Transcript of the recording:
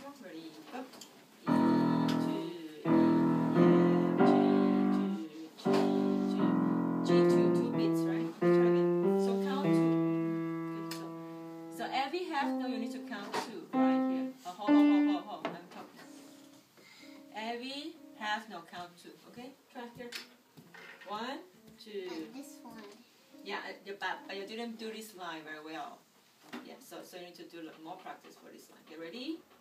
Ready, go. E, 2, E, F, G, 2 beats, right? Okay, try again. So count 2. Good. So every half note you need to count 2 right here. Hold. I'm talking. Every half note count 2. Okay, try here. 1, 2. This one. Yeah, but you didn't do this line very well. Yeah, so you need to do more practice for this line. Get ready?